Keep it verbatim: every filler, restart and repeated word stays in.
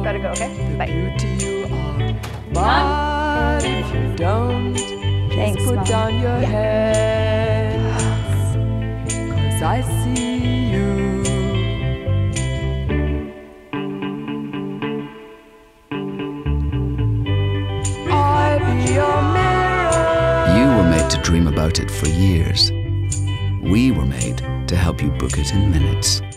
gotta go, okay? The Bye. beauty you are. But if you don't, Thanks, put Mom. down your Yeah. hands, 'cause I see you. I be your mirror. You were made to dream about it for years. We were made to help you book it in minutes.